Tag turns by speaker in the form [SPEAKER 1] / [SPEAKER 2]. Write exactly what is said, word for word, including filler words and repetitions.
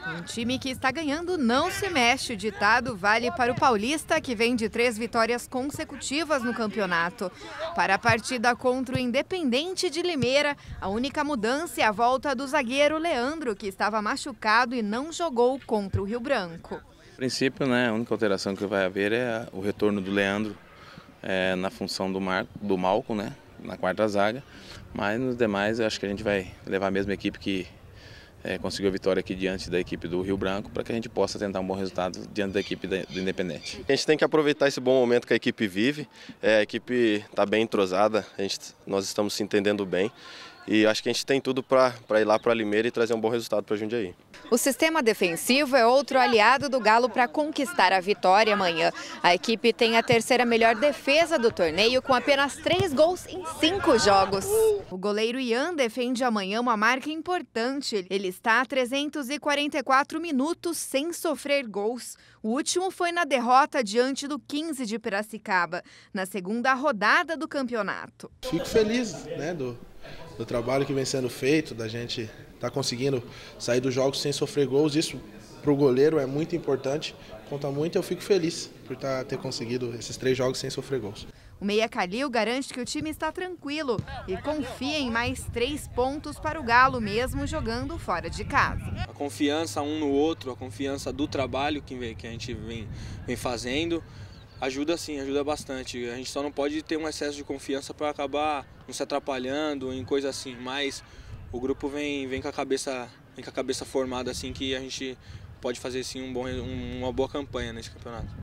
[SPEAKER 1] Um time que está ganhando não se mexe. O ditado vale para o Paulista, que vem de três vitórias consecutivas no campeonato. Para a partida contra o Independente de Limeira, a única mudança é a volta do zagueiro Leandro, que estava machucado e não jogou contra o Rio Branco.
[SPEAKER 2] A princípio, né, a única alteração que vai haver é o retorno do Leandro é, na função do, Mar, do Malcom, né, na quarta zaga. Mas nos demais, eu acho que a gente vai levar a mesma equipe que É, conseguiu a vitória aqui diante da equipe do Rio Branco, para que a gente possa tentar um bom resultado diante da equipe do Independente.
[SPEAKER 3] A gente tem que aproveitar esse bom momento que a equipe vive. É, a equipe está bem entrosada, a gente, nós estamos se entendendo bem e acho que a gente tem tudo para ir lá para Limeira e trazer um bom resultado para Jundiaí.
[SPEAKER 1] O sistema defensivo é outro aliado do Galo para conquistar a vitória amanhã. A equipe tem a terceira melhor defesa do torneio, com apenas três gols em cinco jogos. O goleiro Ian defende amanhã uma marca importante. Ele está há trezentos e quarenta e quatro minutos sem sofrer gols. O último foi na derrota diante do quinze de Piracicaba, na segunda rodada do campeonato.
[SPEAKER 4] Fico feliz, né, do, do trabalho que vem sendo feito, da gente tá conseguindo sair dos jogos sem sofrer gols. Isso para o goleiro é muito importante, conta muito. Eu fico feliz por tá, ter conseguido esses três jogos sem sofrer gols.
[SPEAKER 1] O meia Calil garante que o time está tranquilo e confia em mais três pontos para o Galo, mesmo jogando fora de casa.
[SPEAKER 5] A confiança um no outro, a confiança do trabalho que a gente vem, vem fazendo, ajuda sim, ajuda bastante. A gente só não pode ter um excesso de confiança para acabar não se atrapalhando em coisa assim, mas o grupo vem, vem, com a cabeça, vem com a cabeça formada assim, que a gente pode fazer sim um bom, uma boa campanha nesse campeonato.